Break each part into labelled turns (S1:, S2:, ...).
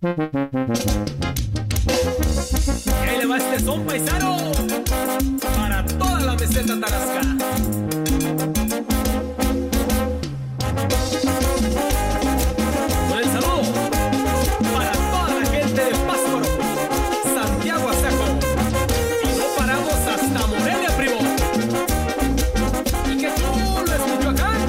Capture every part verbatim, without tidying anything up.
S1: Ahí le va este son paisano para toda la meseta tarasca. Con el saludo para toda la gente de Pátzcuaro, Santiago Asejo, y no paramos hasta Morelia, primo. Y qué chulo es Michoacán.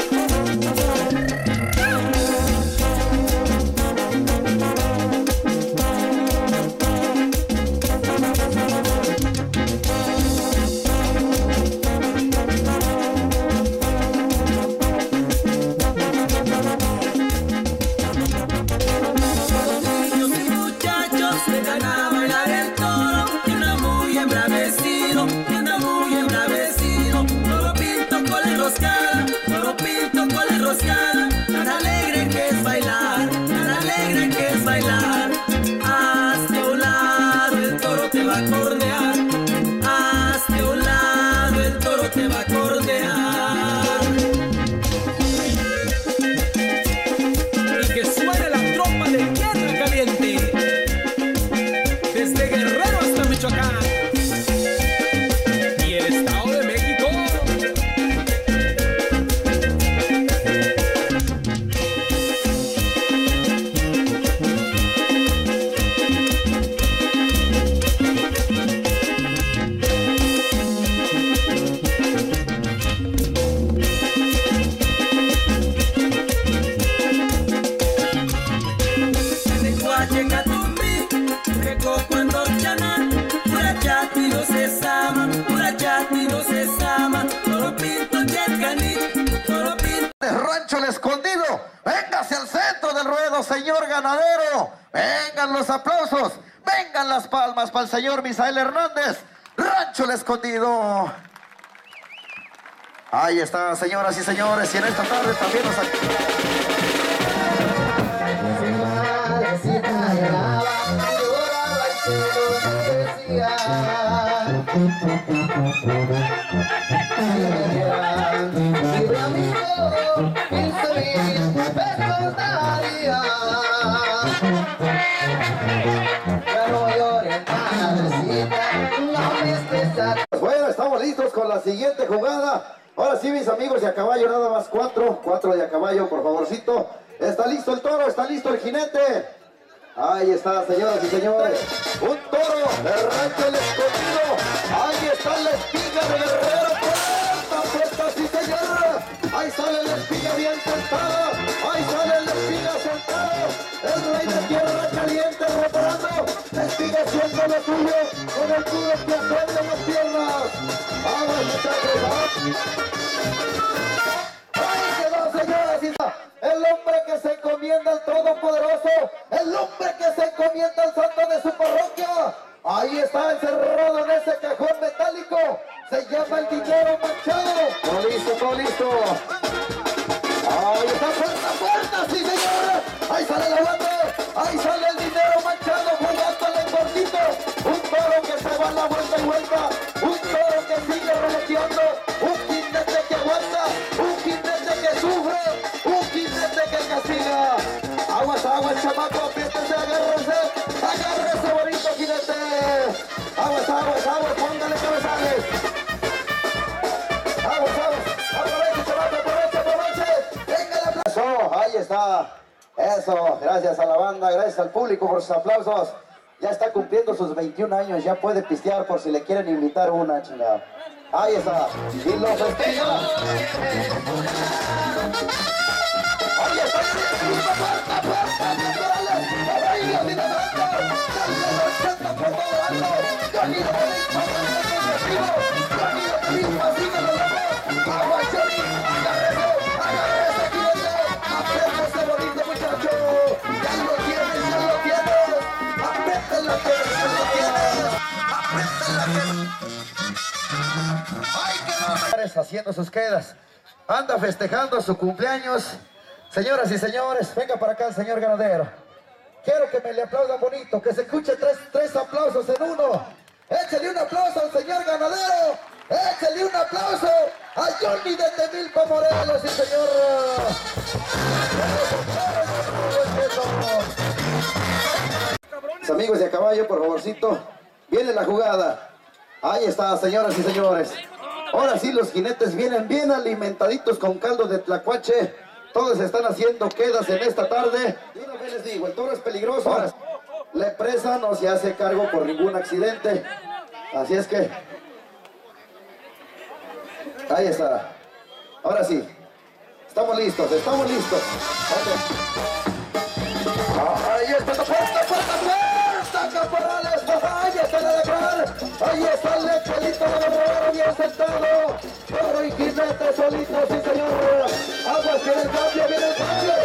S2: Tan alegre que es bailar, tan alegre que es bailar. Hazte a un lado, el toro te va a cordear. Hazte a un lado, el toro te va a cordear.
S1: Y que suene la tropa de Tierra Caliente, desde Guerrero hasta Michoacán y el Estado de México.
S3: Rancho El Escondido, véngase al centro del ruedo, señor ganadero. Vengan los aplausos, vengan las palmas para el señor Misael Hernández. Rancho El Escondido. Ahí está, señoras y señores, y en esta tarde también nos Bueno, estamos listos con la siguiente jugada. Ahora sí, mis amigos de a caballo, nada más cuatro, cuatro de a caballo, por favorcito. Está listo el toro, está listo el jinete. Ahí está, señoras y señores, un toro de Rancho El Escondido. Ahí está la espiga de Guerrero, puerta, puerta, sí señora. Ahí sale la espiga bien sentada, ahí sale la espiga sentada. El rey de Tierra Caliente reparando, la espiga haciendo lo tuyo, con el duro placer de las piernas. Vamos, muchachos, ahí quedó, señoras y señores. El hombre que se encomienda al Todopoderoso, el hombre que se encomienda al santo de su parroquia. Ahí está encerrado en ese cajón metálico, se llama el dinero manchado. Todo listo, todo listo. Ahí está, puerta, puerta, sí señor. Ahí sale la banda, ahí sale el dinero manchado, jugándole en cortito. Un toro que se va a la vuelta y vuelta, un toro que sigue roloteando, un jinete que aguanta, un jinete que sufre, un jinete que castiga. Aguas, aguas, chamaco, apriétese, agárrese, agárrese, bonito jinete. Aguas, aguas, aguas, póngale cabezales. Aguas, aguas, aproveche, chamaco, aproveche, aproveche. Venga el aplauso, ahí está. Eso, gracias a la banda, gracias al público por sus aplausos. Ya está cumpliendo sus veintiún años, ya puede pistear por si le quieren invitar una, chingada. Ahí está, y los festeja. Ahí está, puerta, puerta, naturales, caballos y de banda, dale ochenta por todo alto, Johnny de Carisma, Johnny de Carisma, sigue los locos, agua Johnny, agárrese, agárrese, jinete, apriétese bonito muchacho, ya lo tienes, ya lo tienes, apriete la que ya lo tienes, apriete la que... ¡Ay, qué haciendo sus quedas! Anda festejando su cumpleaños. Señoras y señores, venga para acá el señor ganadero. Quiero que me le aplaudan bonito, que se escuche tres, tres aplausos en uno. Échale un aplauso al señor ganadero. Échale un aplauso a Johnny de Temilco, Morelos, sí señor.
S4: amigos de a caballo, por favorcito. Viene la jugada. Ahí está, señoras y señores. Ahora sí, los jinetes vienen bien alimentaditos con caldo de tlacuache. Todos están haciendo quedas en esta tarde. Y una vez les digo, el toro es peligroso. La empresa no se hace cargo por ningún accidente. Así es que... ahí está. Ahora sí. Estamos listos, estamos listos. Ahí está, puerta, puerta, puerta, caporales. Ahí está el alacrán. Ahí está el lechelito de la bien sentado. Toro y jinete solito, sí señor. Aguas, viene el cambio, viene el cambio.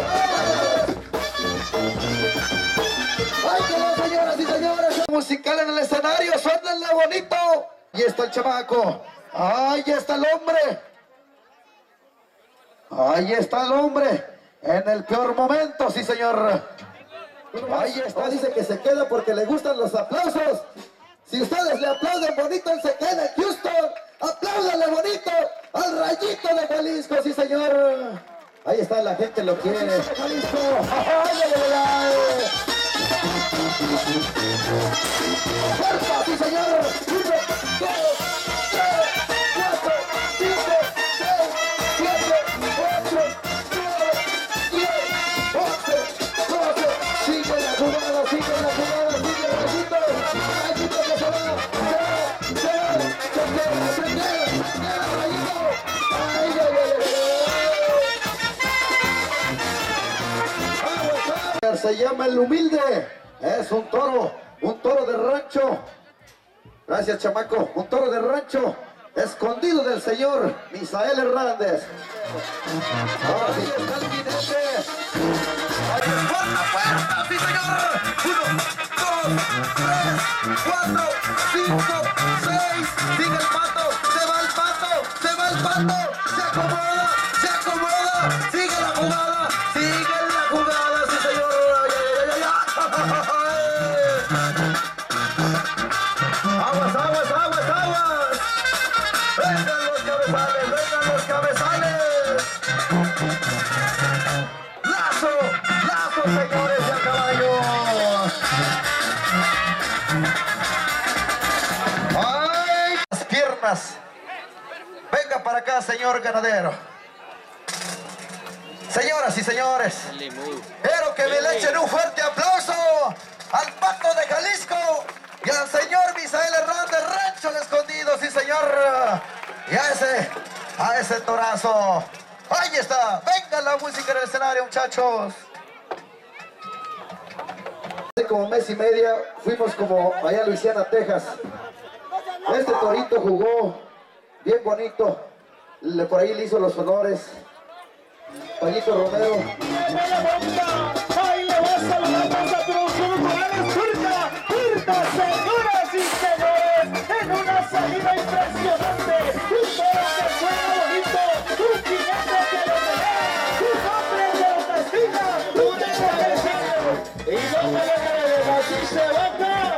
S4: Ay, que no, señoras y señores. Musical en el escenario, suénenle bonito. Ahí está el chamaco. Ahí está el hombre. Ahí está el hombre. En el peor momento, sí señor. Ahí está, dice que se queda porque le gustan los aplausos. Si ustedes le aplauden bonito, él se queda en Houston. Apláudanle bonito al Rayito de Jalisco, sí señor. Ahí está, la gente lo quiere. Jalisco. ¡Ay, ay, ay, ay! ¡Fuerza, sí señor! Uno, dos, tres, cuatro, cinco, seis, siete, ocho, nueve, diez, once, doce. Sigue la jugada, sigue la jugada, sigue el Rayito. Rayito que se va, se va, se va, se queda, se queda, se queda Rayito. ¡Ay, ay, ay, ay! Se llama el humilde. Es un toro, un toro de rancho. Gracias, chamaco. Un toro de rancho, escondido del señor Misael Hernández. Ahora sí está el jinete. ¡Puerta, puerta! ¡Sí, señor! Uno, dos, tres, cuatro, cinco, seis. Sigue el pato, se va el pato, se va el pato. Se acomoda, se acomoda. Sigue la jugada, sigue la jugada, sí, señor. Aguas, aguas, aguas, aguas. Vengan los cabezales, vengan los cabezales. Lazo, lazo, señores de a caballo. Ay, las piernas. Venga para acá, señor ganadero. Señoras y señores, quiero que me le echen un fuerte aplauso al Pato de Jalisco y al señor Misael Hernández, Rancho El Escondido, sí señor. Y a ese, a ese torazo. Ahí está, venga la música en el escenario, muchachos. Hace como mes y media fuimos como allá a Luisiana, Texas. Este torito jugó bien bonito. Le, por ahí le hizo los honores Pañito Romero.
S5: ¡Ahí le va a saludar a producción Morales Turca! ¡Turca, señoras y señores! En una salida impresionante. Un toro que suena bonito. Un jinete que lo pelea. Un hombre que lo castiga. Un desagradecido. Y no me lo creen, así se baja.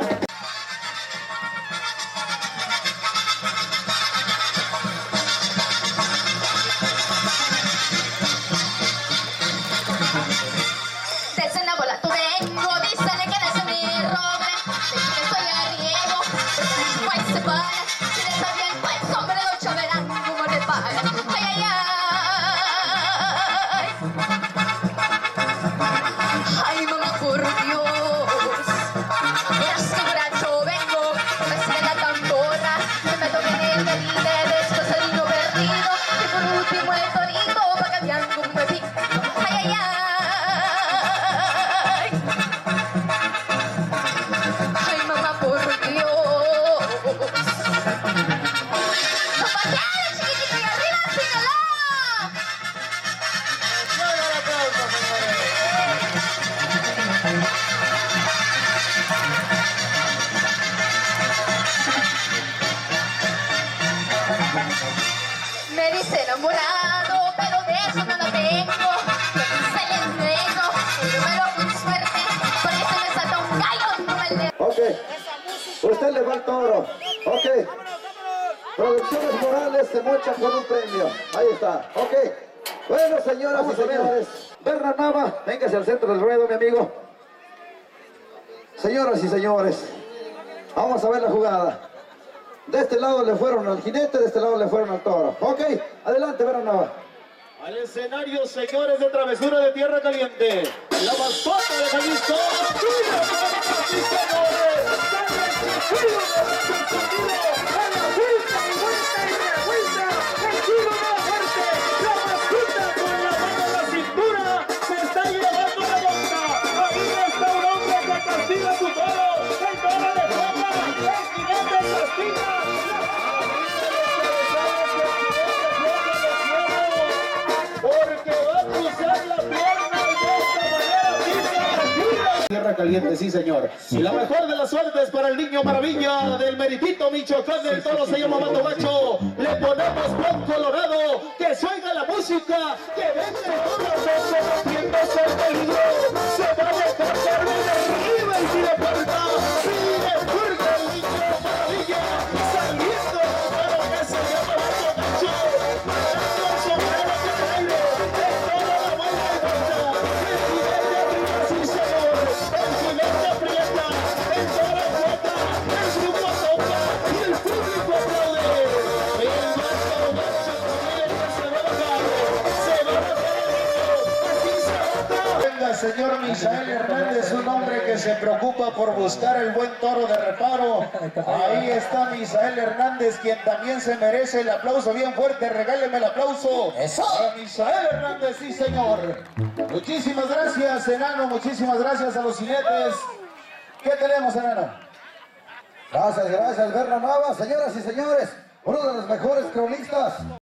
S6: Me dice enamorado, pero de eso no lo tengo. Se le entrego, número con suerte, por eso me salta un gallo como el de...
S4: Ok, usted le va al toro. Ok, Producciones Morales se mocha con un premio. Ahí está, ok. Bueno, señoras y señores, Berna Nava, véngase al centro del ruedo, mi amigo. Señoras y señores, vamos a ver la jugada. De este lado le fueron al jinete, de este lado le fueron al toro. Ok, adelante, Vera Nava.
S5: Al escenario, señores de Travesura de Tierra Caliente. La mascota de Jalisco. ¡Mira, sí, señores! ¡Sale el tiro de su sonido! ¡A la vuelta y vuelta y revuelta! ¡El tiro de la muerte! ¡La mascota con la mano en la cintura! ¡Se está llevando la boca! ¡Ahí está un hombre que castiga a su toro! ¡El toro de forma! ¡El jinete castiga! Porque va a cruzar la pierna y de esta manera pisa. Tierra Caliente, sí señor. Y la mejor de las suertes para el niño maravilla del meritito Michoacán del Toro se llama Mando Macho. Le ponemos buen colorado, que se oiga la música, que venga el toro rompiéndose el peligro. Se va a dejar carne de arriba y tira puerta. Pide fuerte el niño maravilla, saliendo para que se llama Mando Macho. Parando el sombrero en el aire, en toda la vuelta y vuelta. El jinete arriba, sí señor. El jinete aprieta, el toro aprieta, el grupo toca y el público aplaude. El Mando Macho también que se va a bajar, se va a bajar el niño, aquí se baja.
S7: Venga, señor Misael Hernández, un hombre que se preocupa por buscar el buen toro de reparo. Ahí está Misael Hernández, quien también se merece el aplauso bien fuerte. Regáleme el aplauso a Misael Hernández, sí señor. Muchísimas gracias, enano, muchísimas gracias a los jinetes. ¿Qué tenemos, enano?
S4: Gracias, gracias, Berna Nava. Señoras y señores, uno de los mejores cronistas